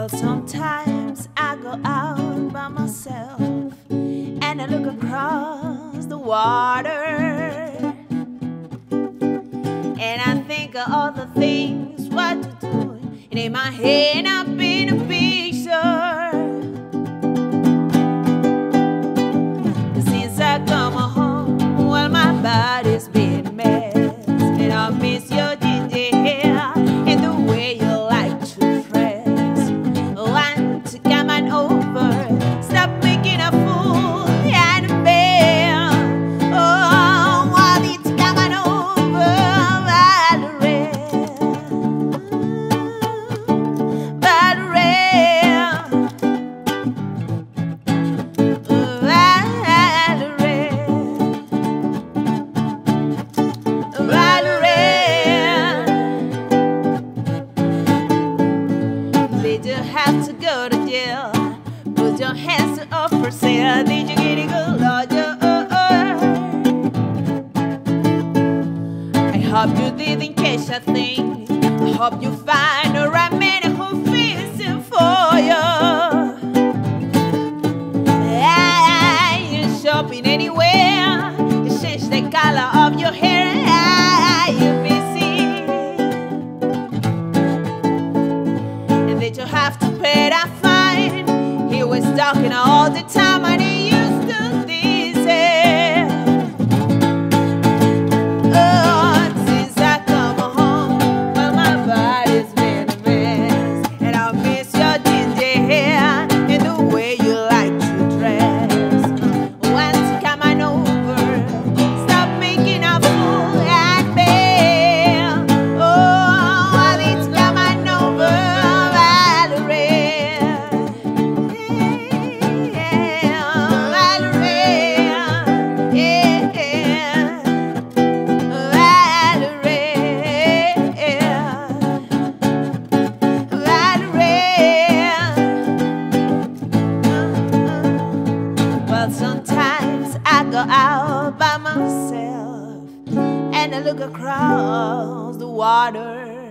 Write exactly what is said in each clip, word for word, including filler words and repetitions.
Well, sometimes I go out by myself and I look across the water, and I think of all the things what to do, and in my head I've been a picture. Since I come home, well, my body's been a mess, and I miss your ginger hair and the way you like to dress. Want to come on over, stop making a fool out of me. Oh, want me to come on over, Valerie, Valerie, Valerie, Valerie. Did you have to go to jail? Put your hands up for sale. Did you get a good lawyer? I hope you didn't catch a thing. I hope you find the right man who feels it for you. Ah, you're shopping anywhere. You change the color of your hair. Ah, you're busy. And that you have to pay that fine. He was talking all the time and he used to this hair. Oh, since I come home, well, my body's been a mess, and I miss your ginger hair and the way you like to dress. Want to come on over, stop making a fool out of me. Oh, I need to come on over, Valerie. Yeah, Valerie. Yeah, Valerie. Well, sometimes I go out by myself and I look across the water,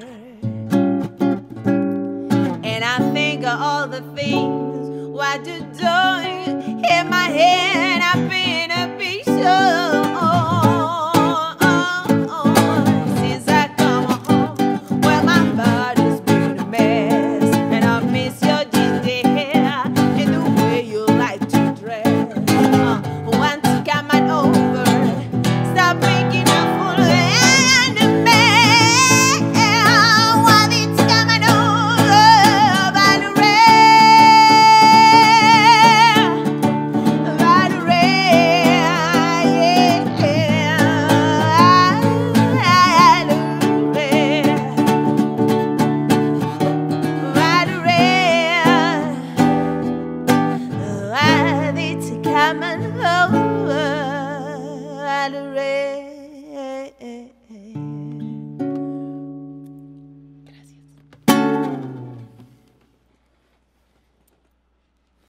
and I think of all the things what you're doing in my head. I